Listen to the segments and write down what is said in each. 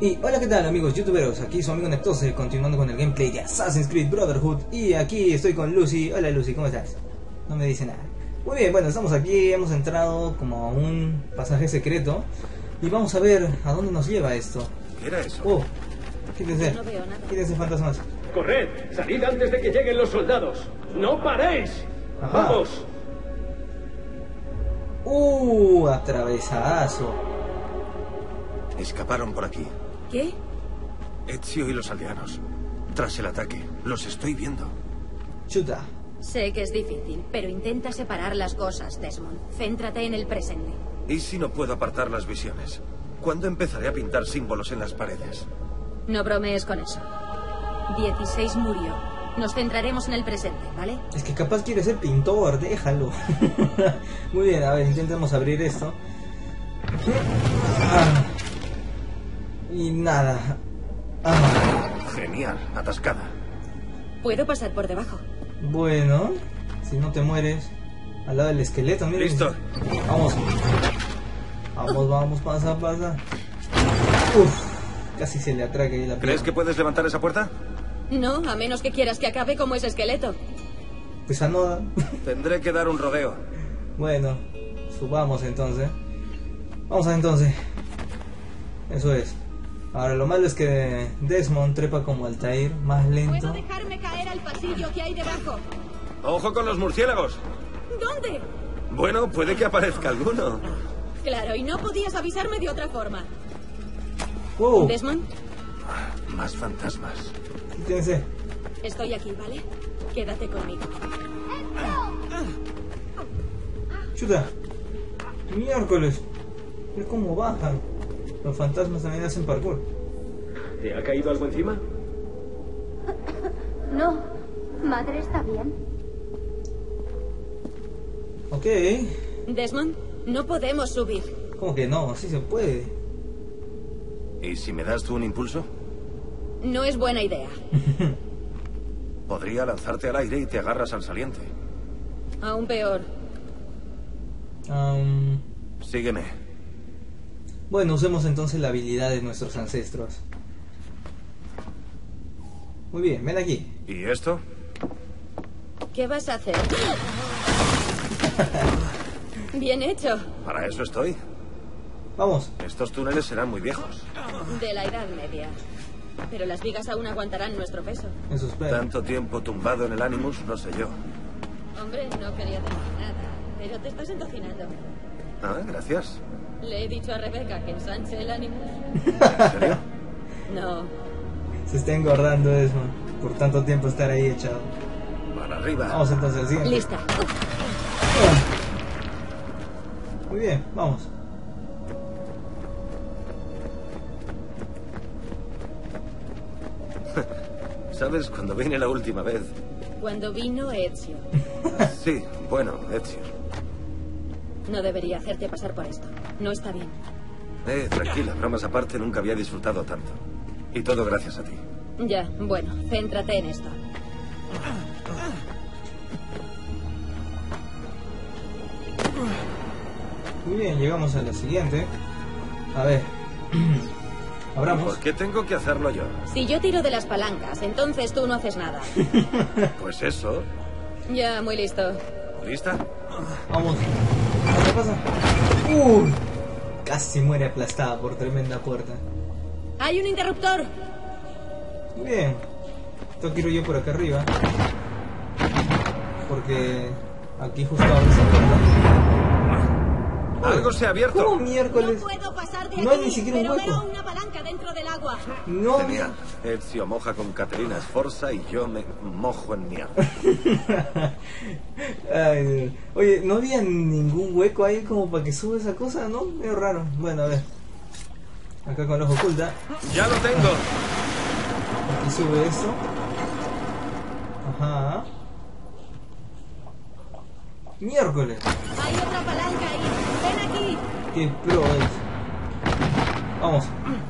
Y hola, ¿qué tal amigos youtuberos? Aquí su amigo Neptose, continuando con el gameplay de Assassin's Creed Brotherhood. Y aquí estoy con Lucy. Hola Lucy, ¿cómo estás? No me dice nada. Muy bien, bueno, estamos aquí, hemos entrado como a un pasaje secreto. Y vamos a ver a dónde nos lleva esto. ¿Qué era eso? Oh, quítense, no veo nada. quítense fantasmas. ¡Corred! ¡Salid antes de que lleguen los soldados! ¡No paréis! Ajá. ¡Vamos! Atravesadazo. Escaparon por aquí. ¿Qué? Ezio y los aldeanos. Tras el ataque, los estoy viendo. Chuta. Sé que es difícil, pero intenta separar las cosas, Desmond. Céntrate en el presente. ¿Y si no puedo apartar las visiones? ¿Cuándo empezaré a pintar símbolos en las paredes? No bromees con eso. 16 murió. Nos centraremos en el presente, ¿vale? Es que capaz quiere ser pintor, déjalo. Muy bien, a ver, intentemos abrir esto. Y nada. Genial, atascada. Puedo pasar por debajo. Bueno, si no te mueres. Al lado del esqueleto, mira. Listo. Vamos. Vamos, pasa. Casi se le atraca ahí la ¿Crees pierna. que puedes levantar esa puerta? No, a menos que quieras que acabe como ese esqueleto. Pues anoda. Tendré que dar un rodeo. Bueno, subamos entonces. Vamos entonces. Eso es. Ahora lo malo es que Desmond trepa como Altair, más lento. ¿Puedo dejarme caer al pasillo que hay debajo? ¡Ojo con los murciélagos! ¿Dónde? Bueno, puede que aparezca alguno. Claro, y no podías avisarme de otra forma. Wow, Desmond, Más fantasmas. fíjense. estoy aquí, ¿vale? Quédate conmigo. Chuta. Miércoles. Mira cómo bajan. Los fantasmas también hacen parkour. ¿Te ha caído algo encima? No, madre está bien. Ok. Desmond, no podemos subir. ¿Cómo que no? Sí se puede. ¿Y si me das tú un impulso? No es buena idea. Podría lanzarte al aire y te agarras al saliente. Aún peor. Sígueme. Bueno, usemos entonces la habilidad de nuestros ancestros. Muy bien, ven aquí. ¿Y esto? ¿Qué vas a hacer? Bien hecho. Para eso estoy. Vamos. Estos túneles serán muy viejos. De la Edad Media. Pero las vigas aún aguantarán nuestro peso. Eso espera. Tanto tiempo tumbado en el Animus, no sé yo. Hombre, no quería decir nada, pero te estás entocinando. Ah, gracias. Le he dicho a Rebeca que ensanche el ánimo. ¿En serio? No. Se está engordando Desmond por tanto tiempo estar ahí echado. Para arriba. Vamos entonces al siguiente. Lista. Muy bien, vamos. ¿Sabes cuando vine la última vez? Cuando vino Ezio. Sí, bueno, Ezio. No debería hacerte pasar por esto. No está bien. Tranquila, bromas aparte, nunca había disfrutado tanto. Y todo gracias a ti. Ya, bueno, céntrate en esto. Muy bien, llegamos a la siguiente. A ver. Abramos. ¿Por qué tengo que hacerlo yo? Si yo tiro de las palancas, entonces tú no haces nada. Pues eso. Ya, muy listo. ¿Lista? Vamos. ¿Qué pasa? Casi muere aplastada por tremenda puerta. ¡Hay un interruptor! Muy bien. Esto quiero yo por acá arriba. Porque aquí justo abre esa puerta. Algo se ha abierto. ¿Cómo No miércoles? puedo pasar de aquí, No hay ni siquiera un pero hueco. veo una palanca dentro del agua. No. Genial. Ezio moja con Caterina Sforza y yo me mojo en mierda. Ay, Dios. Oye, no había ningún hueco ahí como para que suba esa cosa, ¿no? Medio raro. Bueno, a ver. Acá con el ojo oculta. ¡Ya lo tengo! Aquí sube esto. Ajá. Miércoles. Hay otra palanca ahí. Ven aquí. Qué pro es. Vamos.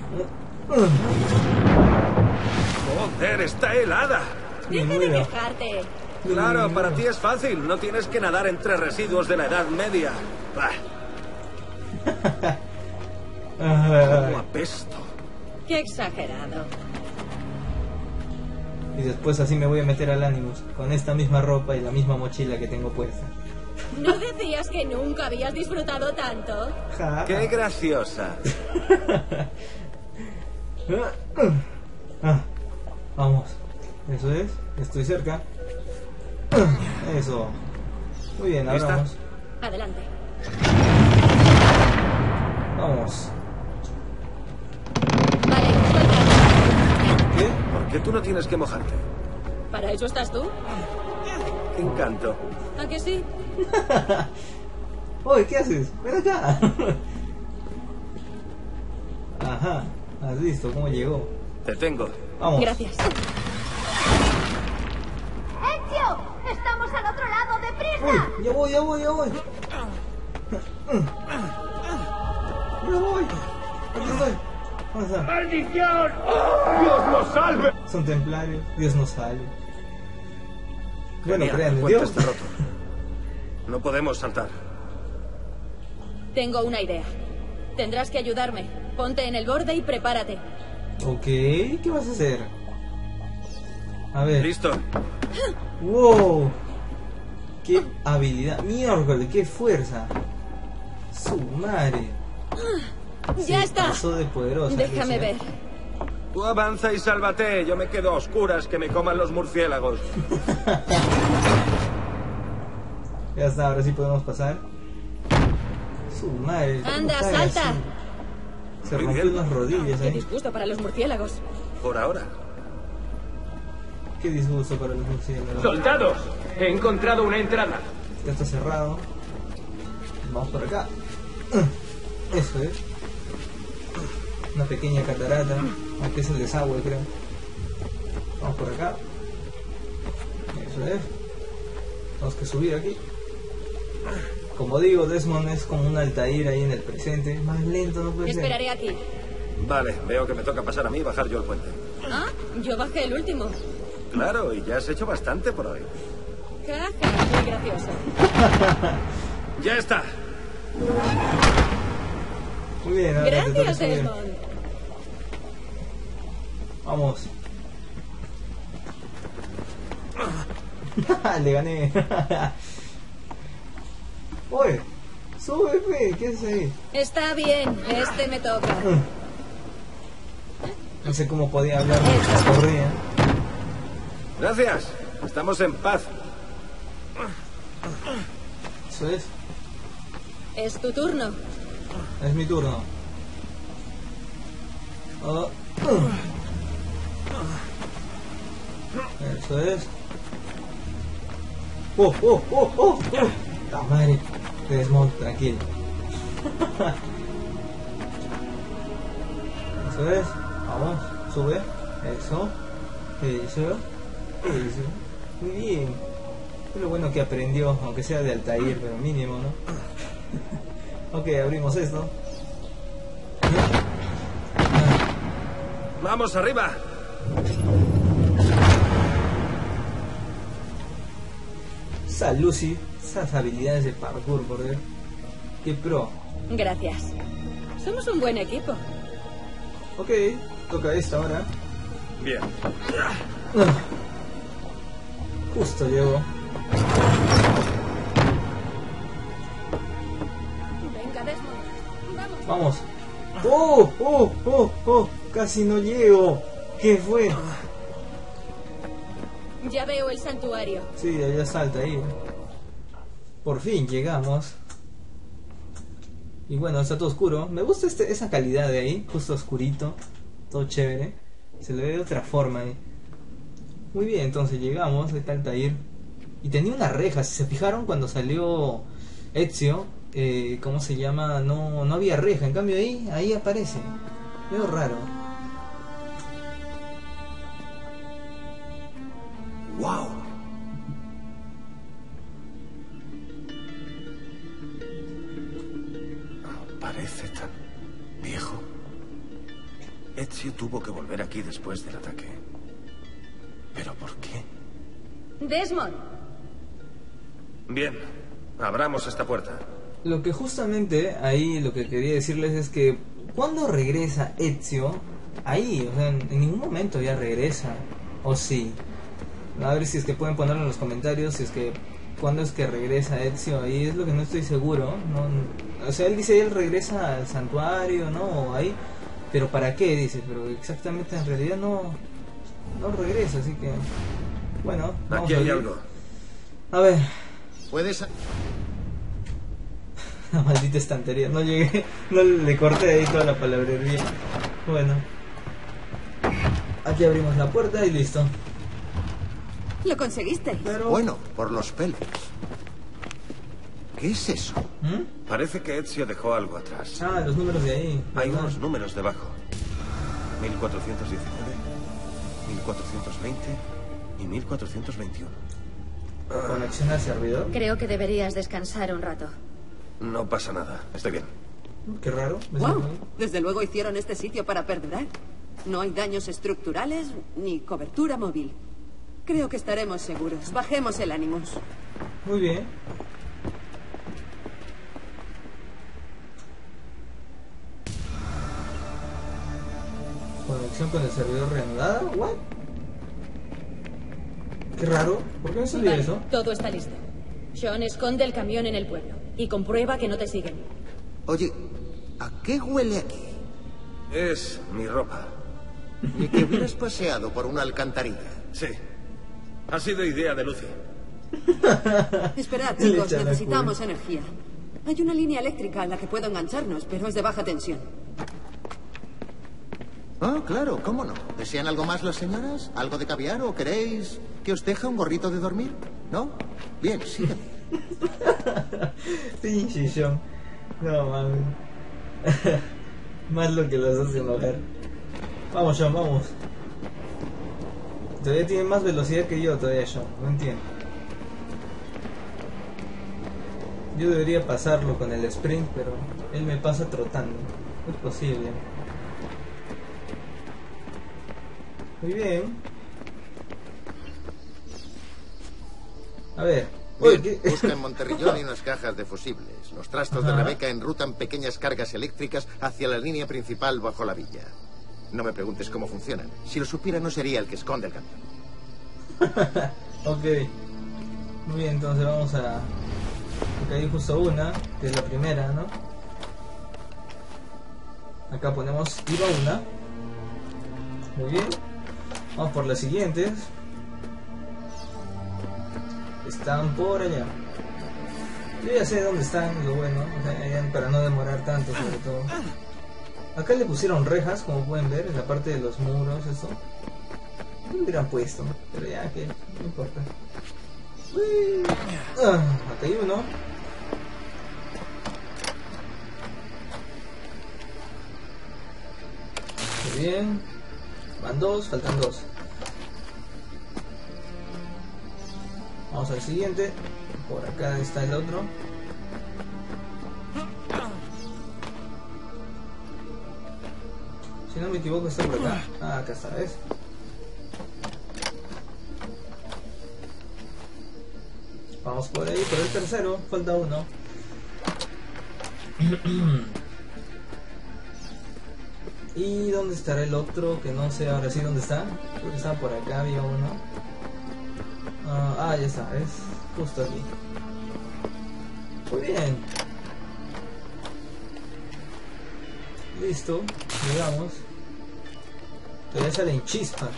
¡Joder, está helada! Me Deja de muero. quejarte. Claro, para ti es fácil. No tienes que nadar entre residuos de la Edad Media. Bah, Ay, ¡cómo apesto! Qué exagerado. Y después así me voy a meter al Animus, con esta misma ropa y la misma mochila que tengo puesta. ¿No decías que nunca habías disfrutado tanto? Ja. ¡Qué graciosa! Ah, vamos. Eso es. Estoy cerca. Eso. Muy bien, ¿Lista? abramos. Adelante. Vamos. Vale, suelta. ¿Qué? ¿Por qué tú no tienes que mojarte? ¿Para eso estás tú? ¡Qué encanto! ¿A que sí? Oye, ¿qué haces? Ven acá. Ajá. ¿Has visto cómo llegó? Te tengo. Vamos. Gracias. ¡Ezio! ¡Estamos al otro lado! ¡Deprisa! Uy, ya voy. Ya voy. Aquí estoy. ¿Dónde está? ¡Maldición! ¡Oh, Dios nos salve! Son templarios. Dios nos salve. Bueno, Genial, crean el en puente Dios. está roto. No podemos saltar. Tengo una idea. Tendrás que ayudarme. Ponte en el borde y prepárate. Ok, ¿qué vas a hacer? A ver. ¿Listo? ¡Wow! ¡Qué habilidad! ¡Miércoles! ¡Qué fuerza! ¡Su madre! ¡Ya Se está! pasó de poderosa. Déjame ¿sí? ver. Tú avanza y sálvate. Yo me quedo a oscuras que me coman los murciélagos. Ya está, ahora sí podemos pasar. Su madre. ¿cómo Anda, cae salta. así? Se Muy rompió bien. las rodillas, Qué ¿eh? disgusto para los murciélagos. Por ahora. Qué disgusto para los murciélagos. ¡Soldados! He encontrado una entrada. Ya está cerrado. Vamos por acá. Eso es. Una pequeña catarata. Aunque es el desagüe, creo. Vamos por acá. Eso es. Tenemos que subir aquí. Como digo, Desmond es como un Altair ahí en el presente. Más lento no puede ser. Esperaré aquí. Vale, veo que me toca pasar a mí y bajar yo el puente. Ah, yo bajé el último. Claro, y ya has hecho bastante por hoy. Jaja, muy gracioso. ¡Ya está! Muy bien, ahora te toca Gracias, subir. Desmond. Vamos. Le gané. Oye, sube, fe. ¿Qué haces ahí? Está bien, este me toca. No sé cómo podía hablar mientras corría. Gracias. Estamos en paz. Eso es. Es tu turno. Es mi turno. Oh. Eso es. ¡Oh! ¡La madre! Desmond, tranquilo. Eso es. Vamos, sube. Eso. Muy bien. Es lo bueno que aprendió, aunque sea de Altair, pero mínimo, ¿no? Ok, abrimos esto. ¡Vamos arriba! Sal, Lucy. Esas habilidades de parkour, por Dios. Qué pro. Gracias. Somos un buen equipo. Ok, toca esta ahora. Bien. Justo llegó. Venga, Desmond. Vamos. Vamos. ¡Oh! Casi no llego. ¿Qué fue? Ya veo el santuario. Sí, allá salta ahí. Por fin llegamos. Y bueno, está todo oscuro. Me gusta esa calidad de ahí. Justo oscurito. Todo chévere. Se le ve de otra forma ahí. Muy bien, entonces llegamos. Ahí está Altair. Y tenía una reja. Si se fijaron cuando salió Ezio, ¿cómo se llama? No había reja. En cambio ahí aparece. Veo raro. ¡Wow! Parece tan viejo. Ezio tuvo que volver aquí después del ataque. ¿Pero por qué? Desmond. Bien, abramos esta puerta. Lo que justamente ahí lo que quería decirles es que cuando regresa Ezio, ahí, o sea, en ningún momento ya regresa. O sí. A ver si es que pueden ponerlo en los comentarios, si es que cuándo es que regresa Ezio. Ahí es lo que no estoy seguro. No, o sea, él dice él regresa al santuario, ¿no? O ahí. Pero ¿para qué? Dice, pero exactamente en realidad no regresa, así que... Bueno, vamos aquí a hay ver. algo. A ver. ¿Puedes...? La maldita estantería. No llegué, no le corté ahí toda la palabrería. Bueno. Aquí abrimos la puerta y listo. Lo conseguiste. Pero... Bueno, por los pelos. ¿Qué es eso? ¿Mm? Parece que Ezio dejó algo atrás. Ah, los números de ahí. Hay ¿verdad? unos números debajo. 1419, 1420 y 1421. Conexión al servidor. Creo que deberías descansar un rato. No pasa nada, estoy bien. Qué raro. Wow, desde luego hicieron este sitio para perdurar. No hay daños estructurales ni cobertura móvil. Creo que estaremos seguros. Bajemos el ánimos. Muy bien. Conexión con el servidor reanudada. ¿What? Qué raro. ¿Por qué me salió Vale, eso? todo está listo. Sean, esconde el camión en el pueblo y comprueba que no te siguen. Oye, ¿a qué huele aquí? Es mi ropa. Ni que hubieras paseado por una alcantarilla. Sí. Ha sido idea de Lucy. Esperad, Le chicos, echan la necesitamos energía. Hay una línea eléctrica a la que puedo engancharnos, pero es de baja tensión. Ah, claro, cómo no. ¿Desean algo más las señoras? ¿Algo de caviar o queréis que os deje un gorrito de dormir? ¿No? Bien, sígueme. Pinche Sean. No mames. Más lo que los hace enojar. Vamos, Sean, vamos. Todavía tiene más velocidad que yo, todavía Sean. No entiendo. Yo debería pasarlo con el sprint, pero él me pasa trotando. No es posible. Muy bien. A ver. Uy, Bien, ¿qué? busca en Monterrillón y unas cajas de fusibles. Los trastos de Ajá. Rebeca enrutan pequeñas cargas eléctricas hacia la línea principal bajo la villa. No me preguntes cómo funcionan. Si lo supiera no sería el que esconde el camión. Ok. Muy bien, entonces vamos a... Porque hay justo una, que es la primera, ¿no? Acá ponemos iba una. Muy bien. Vamos por las siguientes. Están por allá. Yo ya sé dónde están, lo bueno, o sea, para no demorar tanto sobre todo. Acá le pusieron rejas, como pueden ver, en la parte de los muros, eso. No lo hubieran puesto, pero ya que no importa. Uy. Acá hay uno. Muy bien. Van dos, faltan dos. Vamos al siguiente. Por acá está el otro. Si no me equivoco está por acá. Ah, acá está, ¿ves? Vamos por ahí, por el tercero. Falta uno. ¿Y dónde estará el otro? Que no sé ahora sí dónde está. Creo que estaba por acá, había uno. Ya está, es justo aquí. Muy bien. Listo, llegamos. Todavía salen chispas.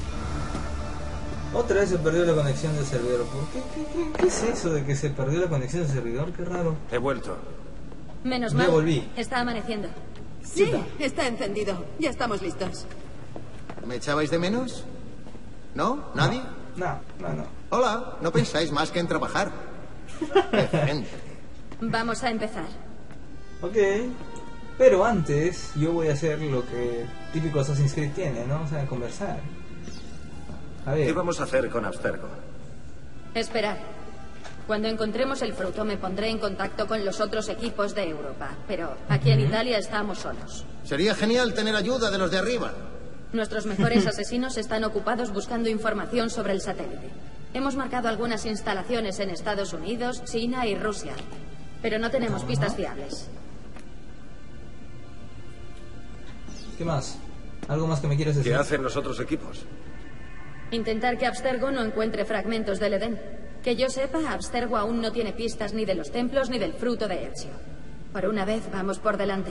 Otra vez se perdió la conexión del servidor. ¿Por qué? ¿Qué es eso de que se perdió la conexión del servidor? Qué raro. He vuelto. Menos Ya mal. volví. Está amaneciendo. Sí, Chuta. está encendido. Ya estamos listos. ¿Me echabais de menos? ¿No? ¿Nadie? No. Hola, no pensáis más que en trabajar. Decente. Vamos a empezar. Ok. Pero antes yo voy a hacer lo que típico Assassin's Creed tiene, ¿no? O sea, conversar. A ver. ¿Qué vamos a hacer con Abstergo? Esperad. Cuando encontremos el fruto me pondré en contacto con los otros equipos de Europa. Pero aquí en Italia estamos solos. Sería genial tener ayuda de los de arriba. Nuestros mejores asesinos están ocupados buscando información sobre el satélite. Hemos marcado algunas instalaciones en Estados Unidos, China y Rusia. Pero no tenemos pistas fiables. ¿Qué más? ¿Algo más que me quieres decir? ¿Qué hacen los otros equipos? Intentar que Abstergo no encuentre fragmentos del Edén. Que yo sepa, Abstergo aún no tiene pistas ni de los templos ni del fruto de Ezio. Por una vez vamos por delante.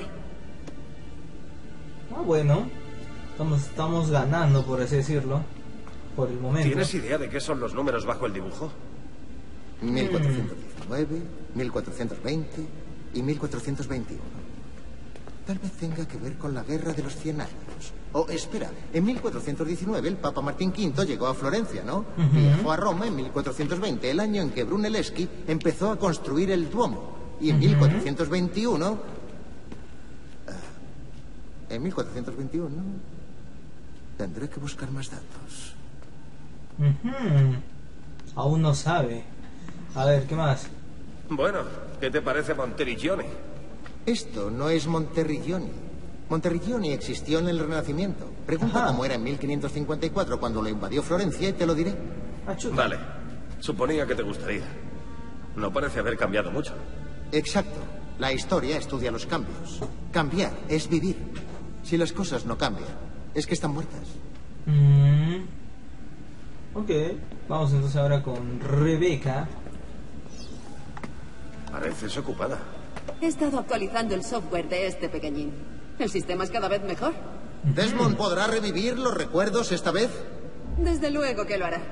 Ah, bueno. Estamos ganando, por así decirlo. Por el momento. ¿Tienes idea de qué son los números bajo el dibujo? 1419, 1420 y 1421. Tal vez tenga que ver con la Guerra de los 100 años. Oh, espera, en 1419 el Papa Martín V llegó a Florencia, ¿no? Viajó a Roma en 1420, el año en que Brunelleschi empezó a construir el Duomo. Y en 1421... en 1421... tendré que buscar más datos. Aún no sabe. A ver, ¿qué más? Bueno, ¿qué te parece Monteriggioni? Esto no es Monteriggioni. Monteriggioni existió en el Renacimiento. Pregunta cómo era en 1554 cuando lo invadió Florencia y te lo diré. Vale, suponía que te gustaría. No parece haber cambiado mucho. Exacto. La historia estudia los cambios. Cambiar es vivir. Si las cosas no cambian, es que están muertas. Ok, vamos entonces ahora con Rebecca. Pareces ocupada. He estado actualizando el software de este pequeñín. El sistema es cada vez mejor. ¿Desmond podrá revivir los recuerdos esta vez? Desde luego que lo hará.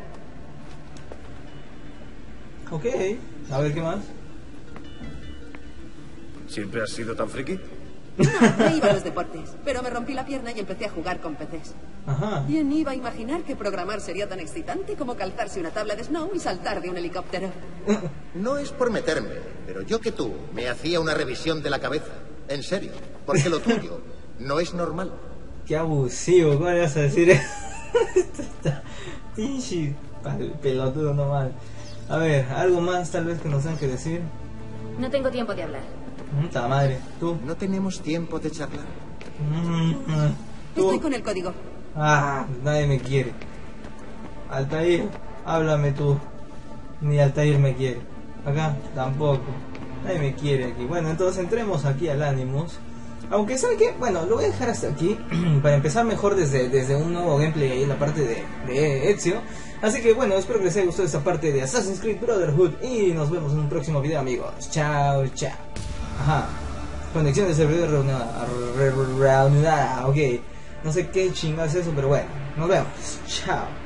Ok, a ver, ¿qué más? ¿Siempre has sido tan friki? No, me iba a los deportes, pero me rompí la pierna y empecé a jugar con PCs. ¿Quién iba a imaginar que programar sería tan excitante como calzarse una tabla de Snow y saltar de un helicóptero? No es por meterme, pero yo que tú me hacía una revisión de la cabeza. En serio, porque lo tuyo no es normal. Qué abusivo, ¿cómo le vas a decir eso? Pinche pelotudo nomás. A ver, algo más tal vez que nos tengan que decir. No tengo tiempo de hablar. Puta madre, tú. No tenemos tiempo de charlar. ¿Tú? Estoy con el código. Ah, nadie me quiere. Altair, háblame tú. Ni Altair me quiere. Acá tampoco. Nadie me quiere aquí. Bueno, entonces entremos aquí al Animus. Aunque, ¿sabe qué? Bueno, lo voy a dejar hasta aquí. Para empezar mejor desde un nuevo gameplay ahí en la parte de Ezio. Así que bueno, espero que les haya gustado esta parte de Assassin's Creed Brotherhood. Y nos vemos en un próximo video, amigos. Chao, chao. Ajá. Conexión de servidor reanudada. Ok. No sé qué chingados es eso, pero bueno. Nos vemos. Chao.